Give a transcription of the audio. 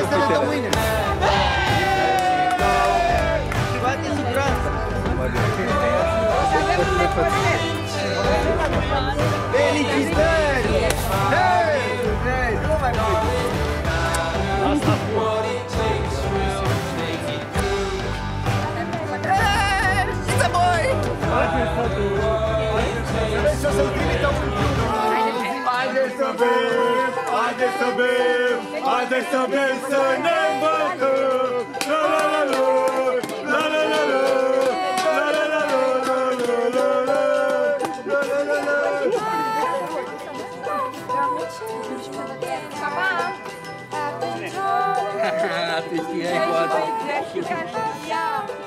să ne dăm mâine. Bate siguranță. Felicitări! Hei! Nu mai pot! Asta poate. It's a boy! Să să-l trimită un haideți să bem, haideți să bem, haideți să bem, să ne îmbătăm! La la la la, la la la la. Tu știai cu asta?